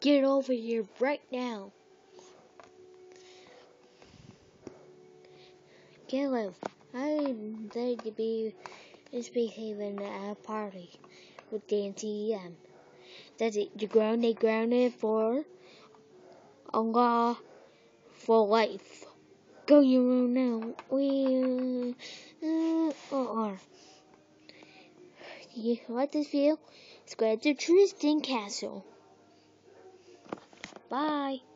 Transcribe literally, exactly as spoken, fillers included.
Get over here right now. Caleb, I'm going to be misbehaving at a party with Dan T M. That's it. You're grounded, grounded for Allah for life. Go your room now. We uh, uh, you like this video? Subscribe to Tristan Castle. Bye.